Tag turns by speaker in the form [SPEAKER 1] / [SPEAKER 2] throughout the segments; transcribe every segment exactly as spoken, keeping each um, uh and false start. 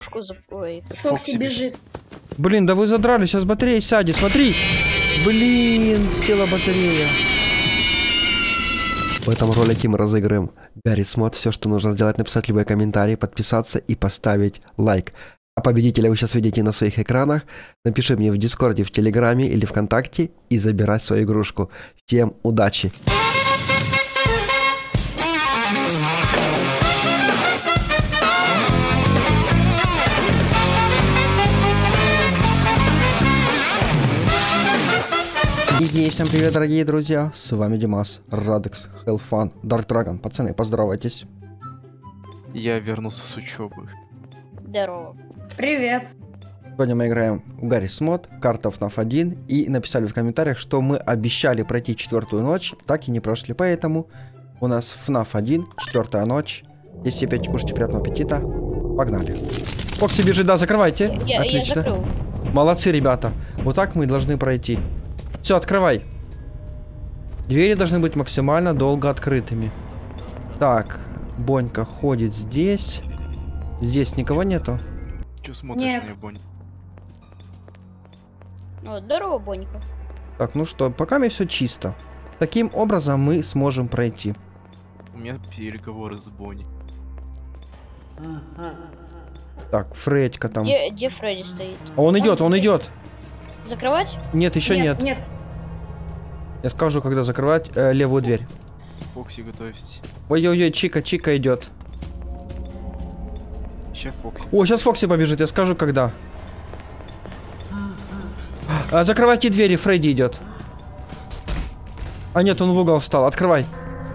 [SPEAKER 1] Ой,
[SPEAKER 2] Фокси бежит.
[SPEAKER 3] Блин, да вы задрали, сейчас батарея сядет, смотри. Блин, села батарея. В этом ролике мы разыграем Гаррис Мод. Все, что нужно сделать, написать любой комментарий, подписаться и поставить лайк. А победителя вы сейчас видите на своих экранах. Напиши мне в Дискорде, в Телеграме или ВКонтакте и забирай свою игрушку. Всем удачи! И всем привет, дорогие друзья, с вами Димас, Радекс, Hellfun, Dark Dragon. Пацаны, поздоровайтесь.
[SPEAKER 4] Я вернулся с учебы.
[SPEAKER 1] Здорово.
[SPEAKER 2] Привет.
[SPEAKER 3] Сегодня мы играем в Гаррис Мод, карта эф наф один, и написали в комментариях, что мы обещали пройти четвертую ночь, так и не прошли, поэтому у нас эф наф один, четвертая ночь. Если опять кушайте, приятного аппетита. Погнали. Фокси бежит, да, закрывайте.
[SPEAKER 1] Я,
[SPEAKER 3] Отлично.
[SPEAKER 1] Я закрыл.
[SPEAKER 3] Молодцы, ребята. Вот так мы должны пройти. Все, открывай. Двери должны быть максимально долго открытыми. Так, Бонька ходит здесь. Здесь никого нету.
[SPEAKER 4] Че смотришь
[SPEAKER 2] Нет.
[SPEAKER 4] на меня, Бонь?
[SPEAKER 1] О, здорово, Бонька.
[SPEAKER 3] Так, ну что, пока мне все чисто. Таким образом мы сможем пройти.
[SPEAKER 4] У меня переговоры с Бонни.
[SPEAKER 3] Так, Фредька там.
[SPEAKER 1] Где, где Фредди стоит?
[SPEAKER 3] А он идет, он
[SPEAKER 2] здесь.
[SPEAKER 3] идет.
[SPEAKER 1] Закрывать?
[SPEAKER 3] Нет, еще нет.
[SPEAKER 2] Нет.
[SPEAKER 3] Я скажу, когда закрывать э, левую дверь.
[SPEAKER 4] Фокси, готовься.
[SPEAKER 3] Ой-ой-ой, Чика, Чика идет.
[SPEAKER 4] Сейчас Фокси.
[SPEAKER 3] О, сейчас Фокси побежит, я скажу, когда. А, закрывайте двери, Фредди идет. А нет, он в угол встал, открывай.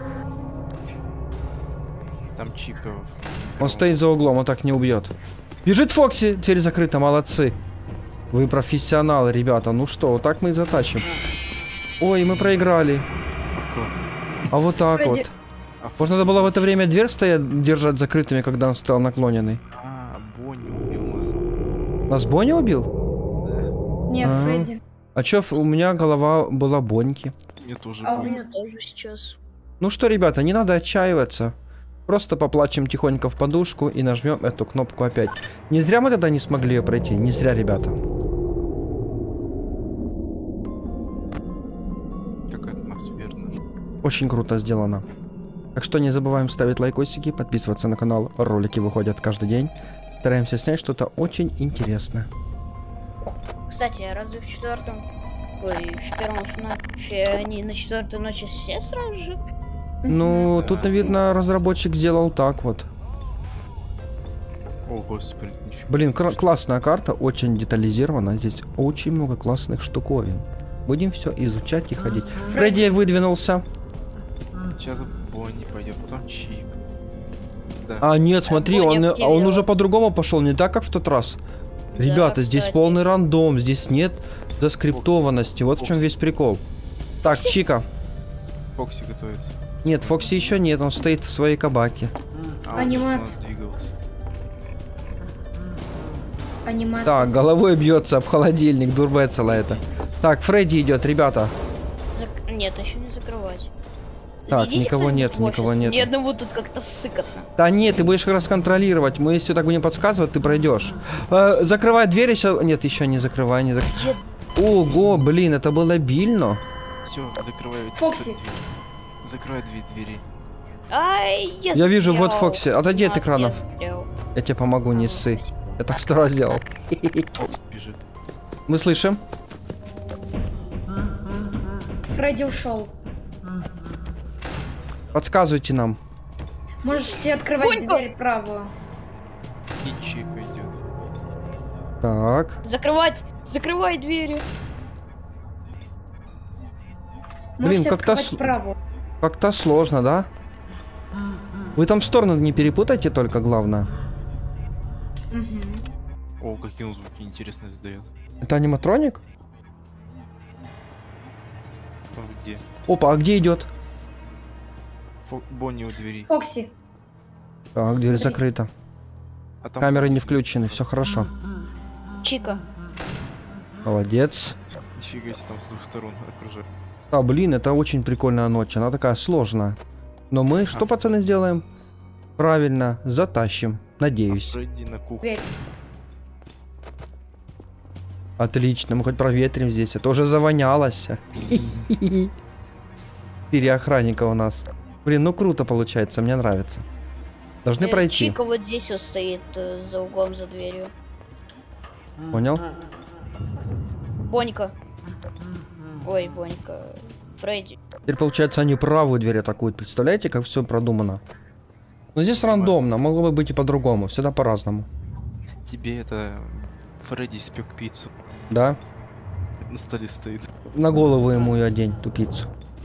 [SPEAKER 4] Там Чика.
[SPEAKER 3] Он стоит за углом, он так не убьет. Бежит Фокси, дверь закрыта, молодцы. Вы профессионалы, ребята. Ну что, вот так мы и затащим. Ой, мы проиграли.
[SPEAKER 4] Как?
[SPEAKER 3] А вот так
[SPEAKER 2] Фредди.
[SPEAKER 3] вот.
[SPEAKER 4] А
[SPEAKER 3] Может,
[SPEAKER 4] Фокси
[SPEAKER 3] надо было в это
[SPEAKER 4] лучше.
[SPEAKER 3] время дверь стоять, держать закрытыми, когда он стал наклоненный.
[SPEAKER 4] А, Бонни убил нас.
[SPEAKER 3] Нас Бонни убил?
[SPEAKER 4] Да.
[SPEAKER 2] Нет,
[SPEAKER 3] А.
[SPEAKER 2] Фредди.
[SPEAKER 3] А чё, ф- у меня голова была Боньки.
[SPEAKER 4] Мне тоже
[SPEAKER 2] А у
[SPEAKER 1] У
[SPEAKER 4] Бонни.
[SPEAKER 1] меня тоже сейчас.
[SPEAKER 3] Ну что, ребята, не надо отчаиваться. Просто поплачем тихонько в подушку и нажмем эту кнопку опять. Не зря мы тогда не смогли ее пройти. Не зря, ребята.
[SPEAKER 4] Как атмосферно.
[SPEAKER 3] Очень круто сделано. Так что не забываем ставить лайкосики, подписываться на канал. Ролики выходят каждый день. Стараемся снять что-то очень интересное.
[SPEAKER 1] Кстати, а разве в четвертом... Ой, в первом фнафе они на четвертой ночи все сразу же?
[SPEAKER 3] Ну,
[SPEAKER 4] Да.
[SPEAKER 3] тут, видно, разработчик сделал так вот.
[SPEAKER 4] О, господи, нифига.
[SPEAKER 3] Блин,
[SPEAKER 4] себе.
[SPEAKER 3] кра- классная карта, очень детализирована. Здесь очень много классных штуковин. Будем все изучать и ходить. Фредди выдвинулся.
[SPEAKER 4] Сейчас Бонни пойдет, потом Чик. Да.
[SPEAKER 3] А нет, смотри,
[SPEAKER 1] Бонни
[SPEAKER 3] он, а он
[SPEAKER 1] активировал.
[SPEAKER 3] уже по-другому пошел, не так, как в тот раз. Ребята, здесь
[SPEAKER 1] кстати.
[SPEAKER 3] полный рандом, здесь нет заскриптованности. Вот в чем
[SPEAKER 4] Фокси.
[SPEAKER 3] весь прикол. Так, Чика.
[SPEAKER 4] Фокси готовится.
[SPEAKER 3] Нет, Фокси еще нет, он стоит в своей кабаке.
[SPEAKER 4] А он
[SPEAKER 2] Анимация.
[SPEAKER 4] у нас двигался.
[SPEAKER 2] Анимация.
[SPEAKER 3] Так, головой бьется об холодильник, дурбецела это. Так, Фредди идет, ребята.
[SPEAKER 1] Зак- Нет, еще не закрывать.
[SPEAKER 3] Так,
[SPEAKER 1] Идите
[SPEAKER 3] никого
[SPEAKER 1] кто-нибудь
[SPEAKER 3] нет,
[SPEAKER 1] в офис.
[SPEAKER 3] никого нет.
[SPEAKER 1] Мне одному тут как-то сыкотно.
[SPEAKER 3] Да нет, ты будешь как раз контролировать. Мы если так будем подсказывать, ты пройдешь. Э, закрывай дверь еще. Нет, еще не закрывай, не закрывай.
[SPEAKER 1] Где-
[SPEAKER 3] Ого, блин, это было обильно.
[SPEAKER 4] Все, закрывай.
[SPEAKER 2] Фокси.
[SPEAKER 4] дверь. Закрывай две двери.
[SPEAKER 1] Ай, я
[SPEAKER 3] Я вижу, вот
[SPEAKER 1] застрял.
[SPEAKER 3] Фокси. Отойди от
[SPEAKER 1] Нас
[SPEAKER 3] экрана.
[SPEAKER 1] я застрял.
[SPEAKER 3] Я тебе помогу, не ссы. Я так сто раз сделал.
[SPEAKER 4] Фокси бежит.
[SPEAKER 3] Мы слышим.
[SPEAKER 2] Фредди ушел.
[SPEAKER 3] Подсказывайте нам.
[SPEAKER 2] Можете открывать
[SPEAKER 1] Бонька.
[SPEAKER 2] дверь правую.
[SPEAKER 4] И Чика идет.
[SPEAKER 3] Так.
[SPEAKER 1] Закрывать! Закрывай двери!
[SPEAKER 3] Блин,
[SPEAKER 2] Можете
[SPEAKER 3] как-то
[SPEAKER 2] открывать
[SPEAKER 3] с-
[SPEAKER 2] правую.
[SPEAKER 3] Как-то сложно, да? Вы там стороны не перепутайте только, главное.
[SPEAKER 2] Мгм.
[SPEAKER 4] О, какие он звуки интересные издает.
[SPEAKER 3] Это аниматроник?
[SPEAKER 4] Кто где?
[SPEAKER 3] Опа, а где идет?
[SPEAKER 4] Фо- Бонни у двери.
[SPEAKER 2] Фокси.
[SPEAKER 3] Так, дверь
[SPEAKER 2] Смотрите.
[SPEAKER 3] закрыта.
[SPEAKER 4] А там
[SPEAKER 3] Камеры не включены, все хорошо.
[SPEAKER 1] Чика.
[SPEAKER 3] Молодец.
[SPEAKER 4] Нифига себе, там с двух сторон окружает.
[SPEAKER 3] А, блин, это очень прикольная ночь. Она такая сложная. Но мы что,
[SPEAKER 4] А.
[SPEAKER 3] пацаны, сделаем? Правильно, затащим. Надеюсь.
[SPEAKER 4] Фредди на кухне.
[SPEAKER 2] Дверь.
[SPEAKER 3] Отлично, мы хоть проветрим здесь. Это уже завонялось. Четыре охранника у нас. Блин, ну круто получается, мне нравится. Должны
[SPEAKER 1] Э,
[SPEAKER 3] пройти.
[SPEAKER 1] Чика вот здесь вот стоит э, за углом, за дверью.
[SPEAKER 3] Понял?
[SPEAKER 1] Бонька. Ой, Бонька. Фредди.
[SPEAKER 3] Теперь, получается, они правую дверь атакуют. Представляете, как все продумано? Но здесь рандомно, могло бы быть и по-другому. Всегда по-разному.
[SPEAKER 4] Тебе это... Фредди испек пиццу.
[SPEAKER 3] Да?
[SPEAKER 4] На столе стоит.
[SPEAKER 3] На голову ему и одень, тупицу.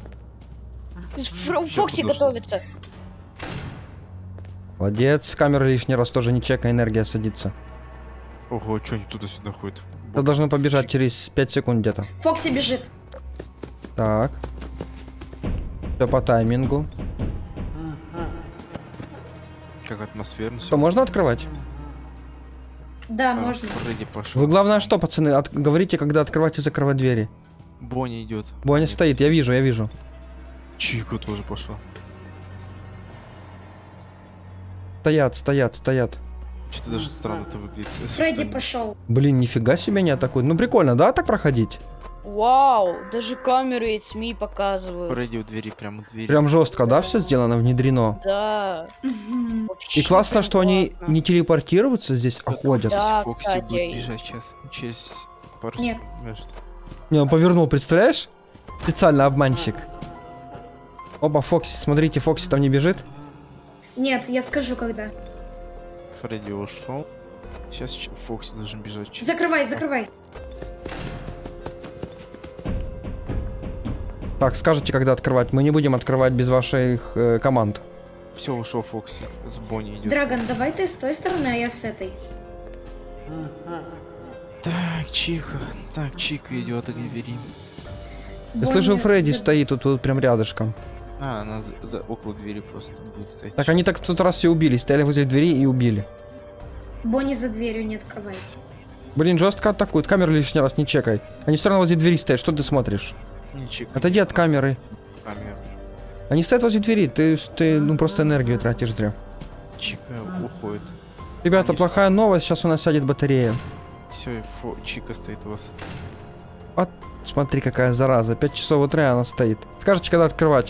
[SPEAKER 1] Фр-
[SPEAKER 4] Чё
[SPEAKER 1] Фокси
[SPEAKER 4] художник?
[SPEAKER 1] готовится.
[SPEAKER 3] Молодец, камера лишний раз тоже не чекай, энергия садится.
[SPEAKER 4] Ого, что они туда-сюда ходят?
[SPEAKER 3] Это должно побежать через пять секунд где-то.
[SPEAKER 2] Фокси бежит.
[SPEAKER 3] Так. Все по таймингу.
[SPEAKER 4] Как атмосферно.
[SPEAKER 3] Что, можно открывать?
[SPEAKER 2] Да,
[SPEAKER 4] А,
[SPEAKER 2] можно.
[SPEAKER 4] Фредди пошел.
[SPEAKER 3] Вы главное что, пацаны, от- говорите, когда открывать и закрывать двери.
[SPEAKER 4] Бонни идет.
[SPEAKER 3] Боня стоит, я вижу, я вижу.
[SPEAKER 4] Чика тоже пошла.
[SPEAKER 3] Стоят, стоят, стоят.
[SPEAKER 4] Что-то даже странно-то выглядит. если что
[SPEAKER 2] Фредди
[SPEAKER 4] они-
[SPEAKER 2] пошел.
[SPEAKER 3] Блин, нифига себе не атакуют. Ну прикольно, да, так проходить?
[SPEAKER 1] Вау, даже камеры и СМИ показывают.
[SPEAKER 4] Фредди у двери, прямо у двери.
[SPEAKER 3] Прям жестко, да, все сделано, внедрено.
[SPEAKER 1] Да.
[SPEAKER 2] Мгм.
[SPEAKER 1] Вообще
[SPEAKER 3] И классно,
[SPEAKER 1] прям
[SPEAKER 3] что они
[SPEAKER 1] классно.
[SPEAKER 3] не телепортируются здесь, а ходят.
[SPEAKER 1] Да,
[SPEAKER 4] Фокси
[SPEAKER 1] кстати.
[SPEAKER 4] будет бежать сейчас. Через пару
[SPEAKER 2] Нет.
[SPEAKER 4] секунд. знаешь.
[SPEAKER 3] Не, он повернул, представляешь? Специально обманщик. Оба, Фокси, смотрите, Фокси там не бежит.
[SPEAKER 2] Нет, я скажу, когда.
[SPEAKER 4] Фредди ушел. Сейчас ч- Фокси должен бежать. через-
[SPEAKER 2] Закрывай, закрывай.
[SPEAKER 3] Так, скажите, когда открывать. Мы не будем открывать без ваших э, команд.
[SPEAKER 4] Все, ушел Фокси. С Бонни идет.
[SPEAKER 2] Драгон, давай ты с той стороны, а я с этой.
[SPEAKER 4] Так, Чика. Так, Чика идет, Оливери.
[SPEAKER 3] Я слышу,
[SPEAKER 2] Бонни
[SPEAKER 3] Фредди
[SPEAKER 2] за-
[SPEAKER 3] стоит тут, тут прям рядышком.
[SPEAKER 4] А, она за, за- около двери просто будет стоять.
[SPEAKER 3] Так они
[SPEAKER 4] сейчас.
[SPEAKER 3] так в тот раз все убили, стояли возле двери и убили.
[SPEAKER 2] Бонни за дверью не открывайте.
[SPEAKER 3] Блин, жестко атакуют, камеру лишний раз не чекай. Они все равно возле двери стоят, что ты смотришь?
[SPEAKER 4] Не Чика.
[SPEAKER 3] Отойди от камеры.
[SPEAKER 4] Камеру.
[SPEAKER 3] Они стоят возле двери, ты, ты ну просто энергию тратишь зря.
[SPEAKER 4] Чика уходит.
[SPEAKER 3] Ребята,
[SPEAKER 4] Конечно.
[SPEAKER 3] плохая новость, сейчас у нас сядет батарея.
[SPEAKER 4] Все, Фо... Чика стоит у вас.
[SPEAKER 3] Смотри, какая зараза, пять часов утра она стоит. Скажите, когда открывать?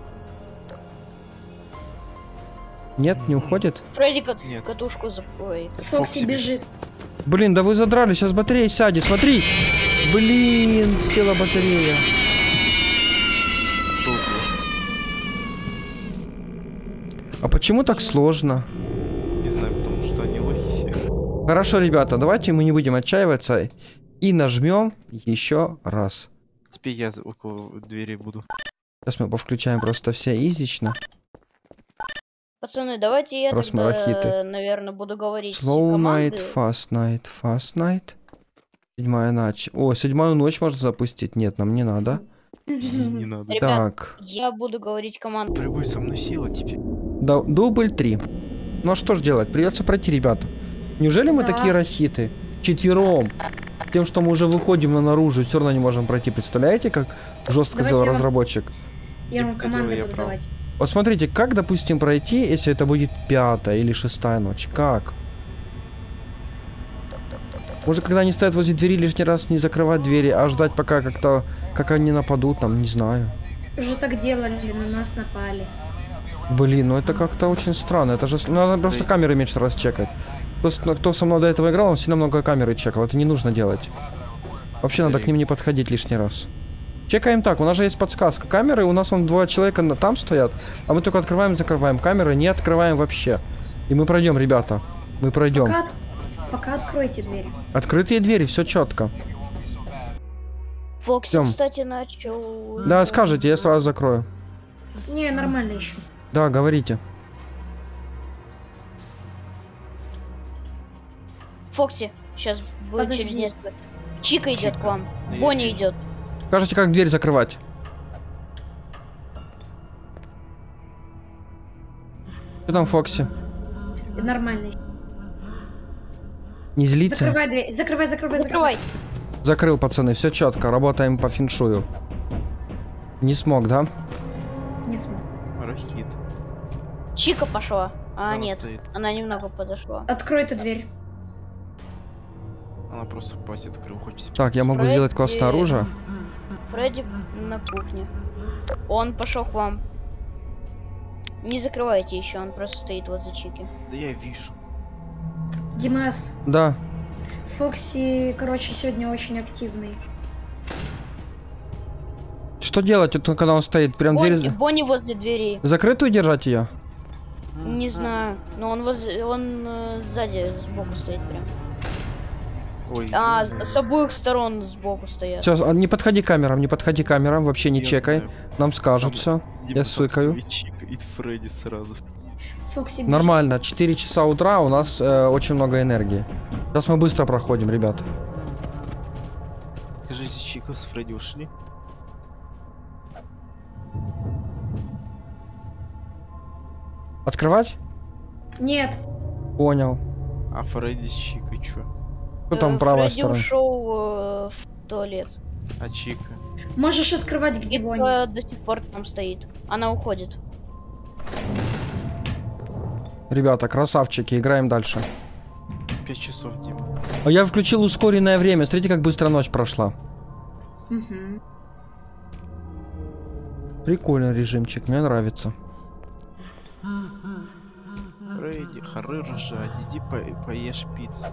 [SPEAKER 3] Нет, не уходит?
[SPEAKER 1] Фредди кат-
[SPEAKER 4] Нет.
[SPEAKER 1] катушку за... Ой.
[SPEAKER 2] Фокси
[SPEAKER 4] Фокси
[SPEAKER 2] бежит.
[SPEAKER 3] Блин, да вы задрали, сейчас батарея сядет, смотри! Блин, села батарея.
[SPEAKER 4] Тоже.
[SPEAKER 3] А почему так сложно?
[SPEAKER 4] Не знаю, потому что они лохи все.
[SPEAKER 3] Хорошо, ребята, давайте мы не будем отчаиваться и нажмем еще раз.
[SPEAKER 4] Теперь я за- около двери буду.
[SPEAKER 3] Сейчас мы повключаем просто все изично.
[SPEAKER 1] Пацаны, давайте я
[SPEAKER 3] Раз
[SPEAKER 1] тогда,
[SPEAKER 3] марахиты.
[SPEAKER 1] наверное, буду говорить
[SPEAKER 3] Slow
[SPEAKER 1] команды.
[SPEAKER 3] night, fast night, fast night. Седьмая ночь. О, седьмую ночь можно запустить? Нет, нам не надо.
[SPEAKER 4] Не надо.
[SPEAKER 1] Ребят,
[SPEAKER 3] Так,
[SPEAKER 1] я буду говорить команду.
[SPEAKER 4] Прибой со мной сила теперь.
[SPEAKER 3] да, дубль три. Ну а что ж делать? Придется пройти, ребята. Неужели мы
[SPEAKER 2] Да.
[SPEAKER 3] такие рахиты? Четвером. Тем, что мы уже выходим на наружу, все равно не можем пройти. Представляете, как жестко
[SPEAKER 2] Давайте
[SPEAKER 3] сделал
[SPEAKER 2] я вам-
[SPEAKER 3] разработчик?
[SPEAKER 2] Я вам
[SPEAKER 4] Диктатура,
[SPEAKER 2] команды
[SPEAKER 4] я
[SPEAKER 2] буду
[SPEAKER 4] прав.
[SPEAKER 2] давать.
[SPEAKER 3] Вот смотрите, как, допустим, пройти, если это будет пятая или шестая ночь? Как? Может, когда они стоят возле двери, лишний раз не закрывать двери, а ждать, пока как-то, как они нападут, там, не знаю.
[SPEAKER 2] Уже так делали, на нас напали.
[SPEAKER 3] Блин, ну это как-то очень странно. Это же ну, надо просто камеры меньше раз чекать. Просто кто со мной до этого играл, он сильно много камеры чекал. Это не нужно делать. Вообще надо к ним не подходить лишний раз. Чекаем так, у нас же есть подсказка. Камеры, у нас вон двое человека на- там стоят, а мы только открываем, закрываем. Камеры не открываем вообще. И мы пройдем, ребята. Мы пройдем.
[SPEAKER 2] Пока, от- пока откройте дверь.
[SPEAKER 3] Открытые двери, все четко.
[SPEAKER 1] Фокси,
[SPEAKER 3] Всем.
[SPEAKER 1] кстати, начал...
[SPEAKER 3] Да, скажите, я сразу закрою.
[SPEAKER 2] Не, нормально еще.
[SPEAKER 3] Да, говорите.
[SPEAKER 1] Фокси, сейчас будет
[SPEAKER 2] Подожди.
[SPEAKER 1] через несколько... Чика идет
[SPEAKER 4] Чика.
[SPEAKER 1] к вам.
[SPEAKER 4] Да я
[SPEAKER 1] Бонни
[SPEAKER 4] вижу.
[SPEAKER 1] идет.
[SPEAKER 3] Скажите, как дверь закрывать. Что там, Фокси?
[SPEAKER 2] Нормально. ещё.
[SPEAKER 3] Не злиться?
[SPEAKER 2] Закрывай дверь. Закрывай, закрывай, закрывай.
[SPEAKER 1] Закрывай.
[SPEAKER 3] Закрыл, пацаны, все четко, работаем по феншую. Не смог, да?
[SPEAKER 2] Не смог.
[SPEAKER 4] Рахит.
[SPEAKER 1] Чика пошла. А,
[SPEAKER 4] Она
[SPEAKER 1] нет,
[SPEAKER 4] стоит.
[SPEAKER 1] она немного подошла.
[SPEAKER 2] Открой эту дверь.
[SPEAKER 4] Она просто пасть открыл, хочет.
[SPEAKER 3] Так, я могу сделать классное оружие.
[SPEAKER 1] Фредди на кухне. Он пошел к вам. Не закрывайте еще, он просто стоит возле Чики.
[SPEAKER 4] Да я вижу.
[SPEAKER 2] Димас,
[SPEAKER 3] Да.
[SPEAKER 2] Фокси, короче, сегодня очень активный.
[SPEAKER 3] Что делать, вот, когда он стоит? Прям дверь...
[SPEAKER 1] Бонни,
[SPEAKER 3] за-
[SPEAKER 1] Бонни возле двери.
[SPEAKER 3] Закрытую держать ее?
[SPEAKER 1] Не знаю, но он возле, он э, сзади, сбоку стоит прям.
[SPEAKER 4] Ой.
[SPEAKER 1] А, с, с обоих сторон сбоку стоят.
[SPEAKER 3] Все, не подходи к камерам, не подходи к камерам, вообще не
[SPEAKER 4] Я
[SPEAKER 3] чекай.
[SPEAKER 4] знаю.
[SPEAKER 3] Нам скажут
[SPEAKER 4] Там
[SPEAKER 3] все.
[SPEAKER 4] Дима
[SPEAKER 3] Я
[SPEAKER 4] там
[SPEAKER 3] сыкаю.
[SPEAKER 4] стоит, Чика и Фредди сразу.
[SPEAKER 2] Фокси, бежит.
[SPEAKER 3] Нормально, четыре часа утра, у нас э, очень много энергии. Сейчас мы быстро проходим, ребят.
[SPEAKER 4] Скажите, Чика с Фредди ушли?
[SPEAKER 3] Открывать?
[SPEAKER 2] Нет.
[SPEAKER 3] Понял.
[SPEAKER 4] А Фредди с Чикой чё?
[SPEAKER 3] Кто там
[SPEAKER 1] Э,
[SPEAKER 3] правая
[SPEAKER 1] Фредди
[SPEAKER 3] сторона?
[SPEAKER 1] ушел э, в туалет.
[SPEAKER 4] А Чика?
[SPEAKER 2] Можешь открывать, где Бонни.
[SPEAKER 1] Чика до сих пор там стоит. Она уходит.
[SPEAKER 3] Ребята, красавчики, играем дальше.
[SPEAKER 4] Пять часов, Дима.
[SPEAKER 3] А я включил ускоренное время, смотрите, как быстро ночь прошла.
[SPEAKER 2] Мгм.
[SPEAKER 3] Прикольный режимчик, мне нравится.
[SPEAKER 4] Фредди, хоры ржать, иди по поешь пиццу.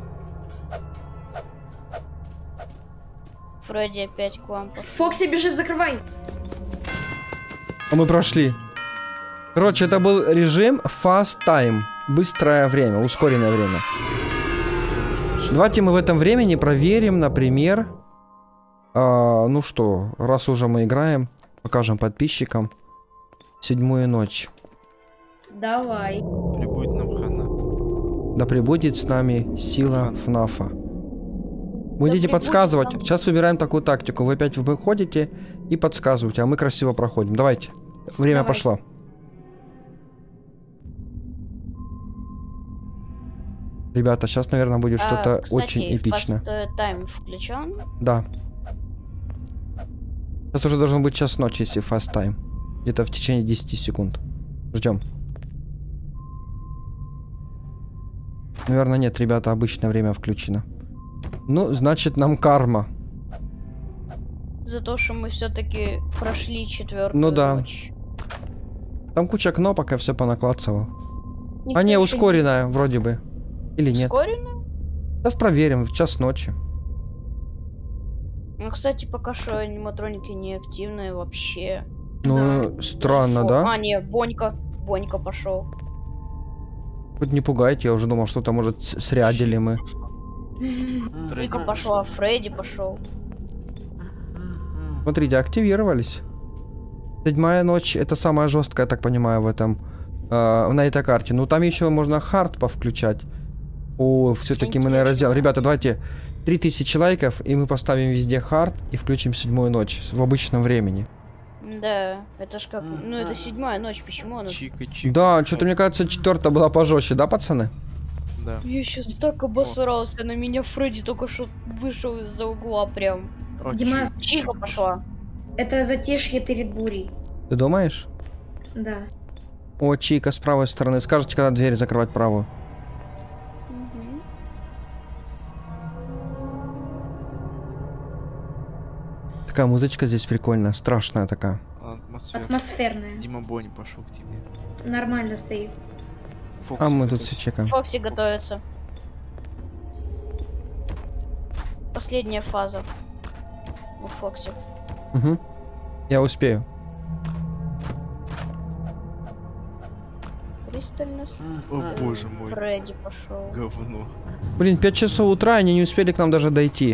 [SPEAKER 1] Фредди опять к вам пошел.
[SPEAKER 2] Фокси бежит, закрывай.
[SPEAKER 3] А мы прошли. Короче, это был режим Fast Time. Быстрое время, ускоренное время. Давайте мы в этом времени проверим, например... а, ну что, раз уже мы играем, покажем подписчикам седьмую ночь.
[SPEAKER 2] Давай.
[SPEAKER 4] Прибудет нам хана.
[SPEAKER 3] Да пребудет с нами сила ФНАФа. Будете
[SPEAKER 2] пребудет
[SPEAKER 3] подсказывать.
[SPEAKER 2] нам.
[SPEAKER 3] Сейчас выбираем такую тактику. Вы опять выходите и подсказываете, а мы красиво проходим. Давайте. Время
[SPEAKER 2] Давай.
[SPEAKER 3] пошло. Ребята, сейчас, наверное, будет
[SPEAKER 1] А,
[SPEAKER 3] что-то
[SPEAKER 1] кстати,
[SPEAKER 3] очень эпичное.
[SPEAKER 1] Fast Time включен.
[SPEAKER 3] Да. Сейчас уже должен быть час ночи, если fast time. Где-то в течение десяти секунд. Ждем. Наверное, нет, ребята, обычное время включено. Ну, значит, нам карма.
[SPEAKER 1] За то, что мы все-таки прошли четвертую
[SPEAKER 3] Ну да.
[SPEAKER 1] ночь.
[SPEAKER 3] Там куча кнопок, я все понаклацывал.
[SPEAKER 2] Никто
[SPEAKER 3] А не,
[SPEAKER 2] еще
[SPEAKER 3] ускоренная, вроде бы. Или нет?
[SPEAKER 1] Ускоренно?
[SPEAKER 3] Сейчас проверим, в час ночи.
[SPEAKER 1] Ну, кстати, пока что аниматроники не активные вообще.
[SPEAKER 3] Ну, странно,
[SPEAKER 1] Фо-
[SPEAKER 3] да?
[SPEAKER 1] А, не, Бонька. Бонька пошел.
[SPEAKER 3] Хоть не пугайте, я уже думал, что-то, может, с- срядили мы.
[SPEAKER 4] Фредди
[SPEAKER 1] Вика пошла, Фредди пошел.
[SPEAKER 3] Смотрите, активировались. Седьмая ночь, это самая жесткая, я так понимаю, в этом, э, на этой карте. Ну, там еще можно хард повключать. О, все-таки мы, наверное,
[SPEAKER 1] Интересно.
[SPEAKER 3] сделаем. Ребята, давайте три тысячи лайков, и мы поставим везде хард и включим седьмую ночь в обычном времени.
[SPEAKER 1] Да, это ж как... Ну, это седьмая ночь, почему она...
[SPEAKER 4] Чика, Чика.
[SPEAKER 3] Да, что-то мне кажется, четвертая была пожестче, да, пацаны?
[SPEAKER 4] Да.
[SPEAKER 1] Я сейчас так обосрался, на меня Фредди только что вышел из-за угла прям.
[SPEAKER 4] О,
[SPEAKER 2] Димас.
[SPEAKER 4] Чика.
[SPEAKER 1] Чика пошла.
[SPEAKER 2] Это затишье перед бурей.
[SPEAKER 3] Ты думаешь?
[SPEAKER 2] Да.
[SPEAKER 3] О, Чика с правой стороны. Скажите, когда дверь закрывать правую.
[SPEAKER 1] Мгм.
[SPEAKER 3] Такая музычка здесь прикольная, страшная такая.
[SPEAKER 4] Атмосфера.
[SPEAKER 2] Атмосферная.
[SPEAKER 4] Дима Бонни пошел к тебе.
[SPEAKER 2] Нормально стоит.
[SPEAKER 3] А мы тут
[SPEAKER 4] готовься.
[SPEAKER 3] все чекаем.
[SPEAKER 1] Фокси готовится. Последняя фаза. У Фокси.
[SPEAKER 3] Угу. Я успею.
[SPEAKER 1] Пристально с-
[SPEAKER 4] О
[SPEAKER 1] э,
[SPEAKER 4] боже мой.
[SPEAKER 1] Фредди пошел.
[SPEAKER 4] Говно.
[SPEAKER 3] Блин, пять часов утра, они не успели к нам даже дойти.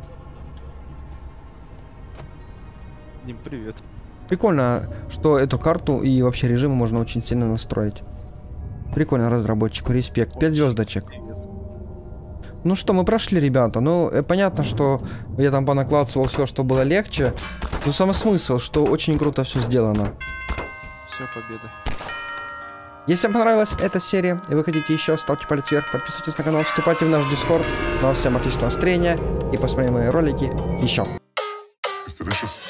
[SPEAKER 4] Дим, привет.
[SPEAKER 3] Прикольно, что эту карту и вообще режимы можно очень сильно настроить. Прикольно разработчику, респект. пять звездочек.
[SPEAKER 4] Привет.
[SPEAKER 3] Ну что, мы прошли, ребята. Ну, э, понятно, что я там понаклацывал все, что было легче. Но сам смысл, что очень круто все сделано.
[SPEAKER 4] Все, победа.
[SPEAKER 3] Если вам понравилась эта серия, и вы хотите еще, ставьте палец вверх, подписывайтесь на канал, вступайте в наш дискорд. Ну а всем отличного настроения и посмотрим мои ролики еще.
[SPEAKER 5] It's delicious.